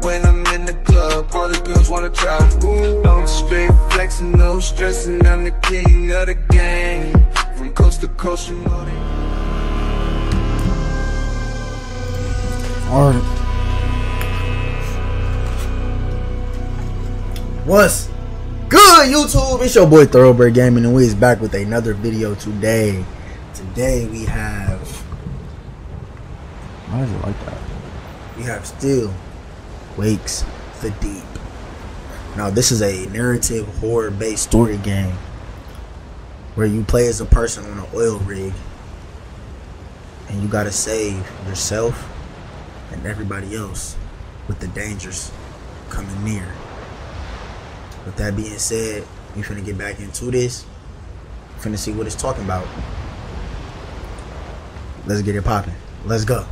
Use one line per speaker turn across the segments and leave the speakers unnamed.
when I'm in the club. All the girls wanna travel. No straight flexing, no stressing. I'm the king of the gang. From coast to coast, you know they.
Alright. What's good, YouTube? It's your boy Thoroughbred Gaming, and we is back with another video today. Today we have. Why is it like that? We have Still Wakes the Deep. Now, this is a narrative horror-based story game where you play as a person on an oil rig, and you gotta save yourself and everybody else with the dangers coming near. With that being said, we finna get back into this. We finna see what it's talking about. Let's get it popping. Let's go.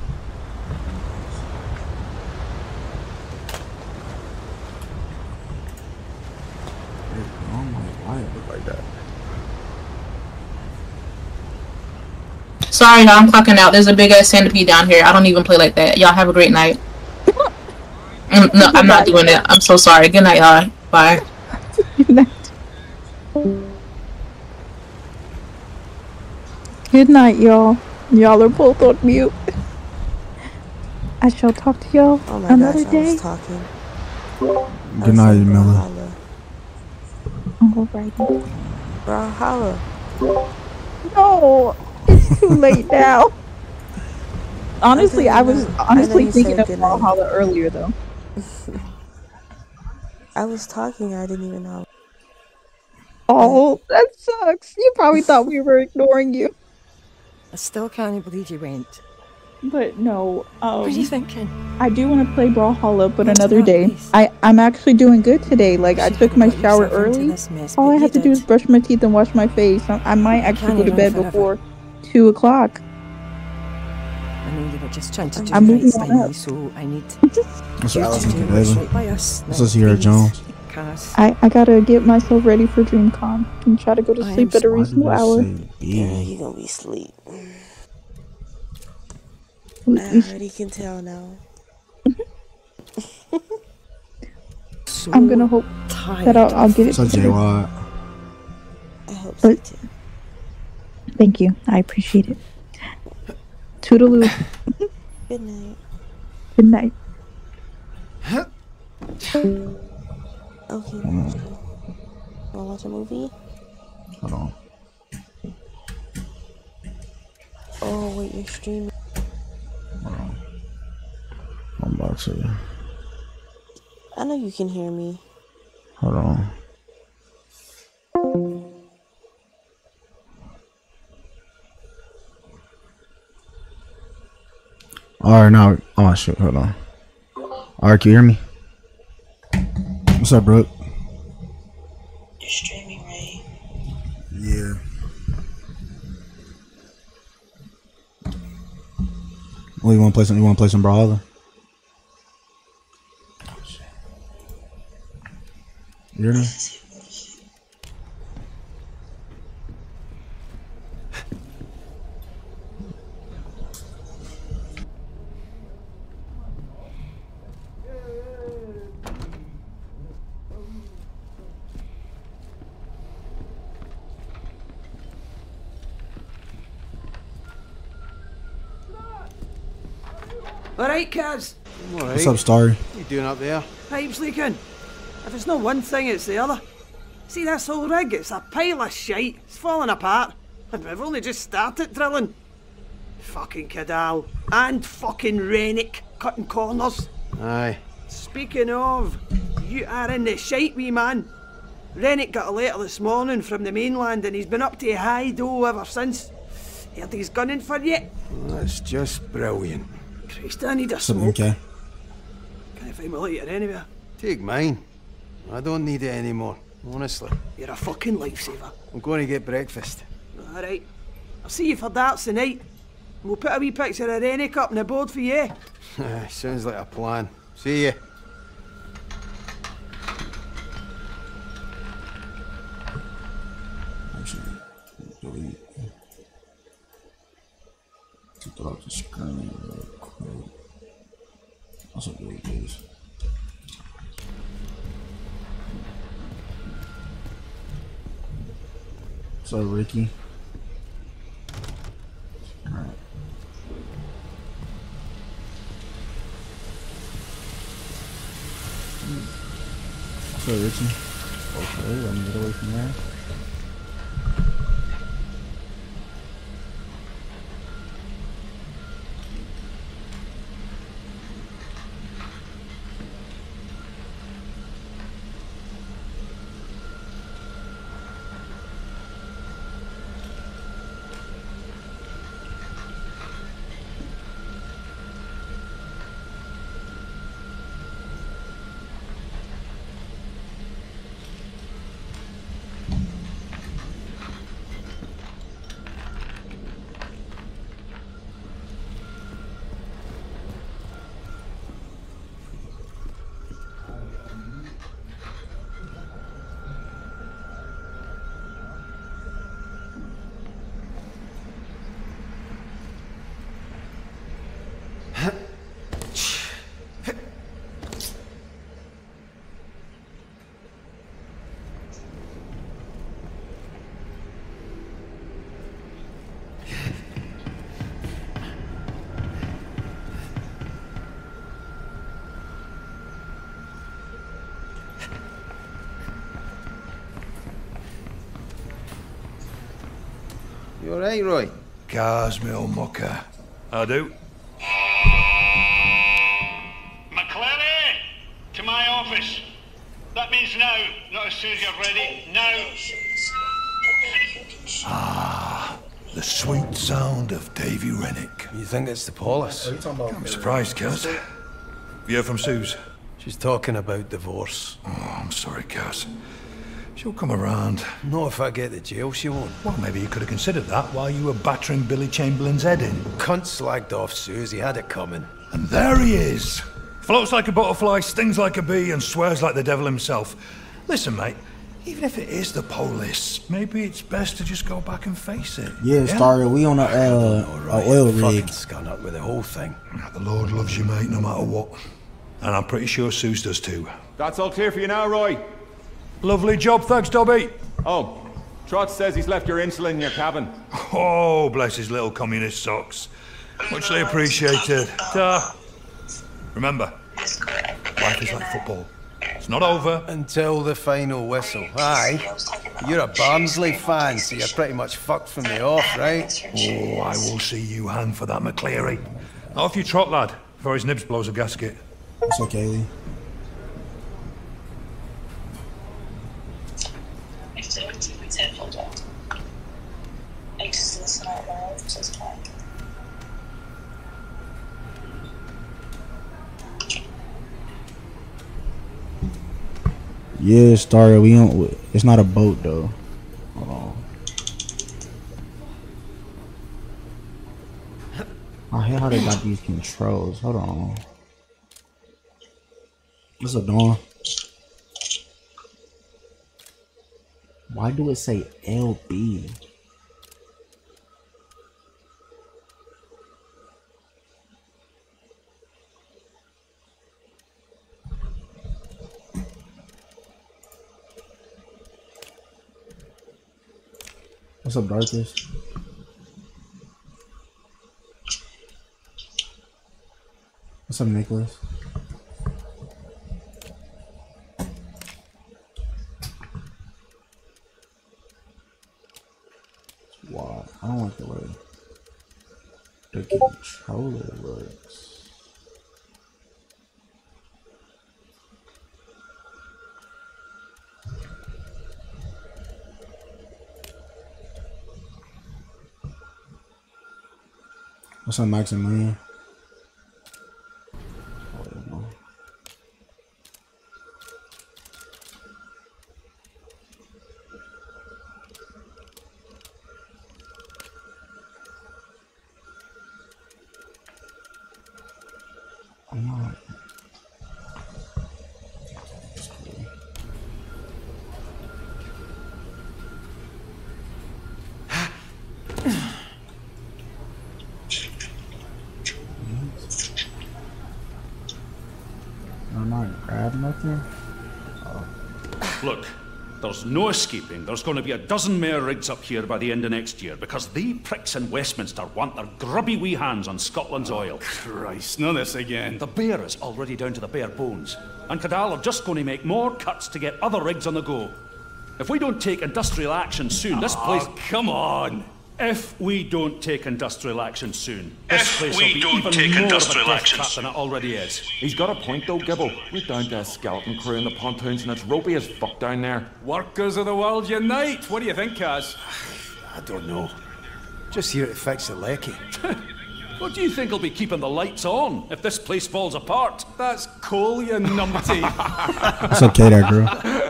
Why it look like that?
Sorry, y'all, I'm clocking out. There's a big ass centipede down here. I don't even play like that. Y'all have a great night. No, I'm not doing it. I'm so sorry. Good night, y'all. Bye.
Good night. Good night, y'all. Y'all are both on mute. I shall talk to y'all another day.
I was talking.
Good night, Miller.
Uncle Brady.
Bro, holla.
No, it's too late now. Honestly, I was thinking of Valhalla earlier though.
I was talking, I didn't even know.
Oh, that sucks. You probably thought we were ignoring you.
I still can't believe you went.
But no,
What are you thinking?
I do want to play Brawlhalla, but another day. I'm actually doing good today. Like, I took my shower early. All I have to do is brush my teeth and wash my face. I might actually go to bed before 2 o'clock.
I know you were just trying to do
I'm
right
moving
by
on
me,
up.
so I need
That's
you
Allison
to do what's
Cabela.
right by us.
This is Sierra Jones.
Cass.
I gotta get myself ready for DreamCon and try to go to sleep at a reasonable hour.
Yeah, you gonna be asleep. I already can tell now.
So
I'm gonna hope that I'll get it.
What's up, J-Wad?
I hope so too.
Thank you. I appreciate it. Toodaloo.
Good night.
Good night.
Okay. Wanna watch a movie?
Hold on.
Oh wait, you're streaming.
Hold on. I'm about to.
I know you can hear me.
Hold on. Alright, now. Oh, shit. Hold on. Alright, can you hear me? What's up, Brooke?
You're streaming, right?
Yeah. Well, you want to play some? You want to play some Brawlhalla? You hear me?
Alright, Kaz. Alright.
What's up, Starry?
What you doing up there? Pipes leaking. If it's not one thing, it's the other. See this whole rig? It's a pile of shite. It's falling apart. And we've only just started drilling. Fucking Cadal. And fucking Rennick cutting corners. Aye. Speaking of, you are in the shite, wee man. Rennick got a letter this morning from the mainland and he's been up to high dough ever since. Heard he's gunning for you.
That's just brilliant.
Christ, I need a
Something,
smoke.
okay?
Can I find my lighter anywhere?
Take mine. I don't need it anymore, honestly.
You're a fucking lifesaver.
I'm going to get breakfast.
Alright. I'll see you for darts tonight. We'll put a wee picture of Rennick up on the board for you.
Sounds like a plan. See ya.
Delete. Took it off the screen real quick. Also delete this. So Ricky. Alright. So Ricky. Okay, let me get away from there.
You alright, Roy?
Cars, me old mucker. I do.
McClary! To my office. That means now, not as soon as you're ready. Now!
Ah, the sweet sound of Davy Rennick.
You think it's the police?
I'm surprised, Kaz. Have you heard from Suze?
She's talking about divorce.
Oh, I'm sorry, Kaz. She'll come around.
Not if I get to jail, she won't.
Well, maybe you could have considered that while you were battering Billy Chamberlain's head in.
Cunt slagged off Suze, he had it coming.
And there he is. Floats like a butterfly, stings like a bee, and swears like the devil himself. Listen, mate, even if it is the police, maybe it's best to just go back and face it.
Yeah, Starry, we on a oil rig.
Fucking scun up with the whole thing.
The Lord loves you, mate, no matter what. And I'm pretty sure Suze does too.
That's all clear for you now, Roy.
Lovely job, thanks, Dobby.
Oh, Trot says he's left your insulin in your cabin.
Oh, bless his little communist socks. Muchly appreciated. Ta. Remember, life is like football. It's not over.
Until the final whistle. Aye. You're a Barnsley fan, so you're pretty much fucked from the off, right?
Oh, I will see you hang for that, McCleary. Off you trot, lad, before his nibs blows a gasket.
It's okay, Lee. Yeah, Starry, we don't. It's not a boat though. Hold on. I hate how they got these controls. Hold on. What's up, Dawn? Why do it say LB? What's up, Darkest? What's up, Nicholas? Wow, I don't like the way the controller looks. What's up, Maximilian? I'm not. I'm not grab nothing.
Look,
There's no escaping. There's going to be a dozen more rigs up here by the end of next year, because they pricks in Westminster want their grubby wee hands on Scotland's oil.
Christ, not this again.
The bear is already down to the bare bones, and Cadal are just going to make more cuts to get other rigs on the go. If we don't take industrial action soon, this place...
come on!
If we don't take industrial action soon, this place will be even more of a death trap than it already is.
He's got a point though, Gibble. We're down to a skeleton crew in the pontoons and it's ropey as fuck down there.
Workers of the world unite! What do you think, Kaz? I don't know. Just here to fix the lecky.
What do you think will be keeping the lights on if this place falls apart?
That's coal, you numpty.
It's okay there, girl.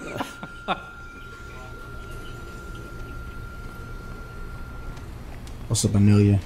What's up, Amelia?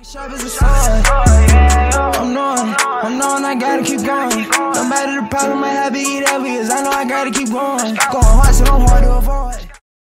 Sharp as a sword. I'm knowing I gotta keep going. No matter the problem I have, be it obvious. I know I gotta keep going. Going hard, so I'm hard to avoid.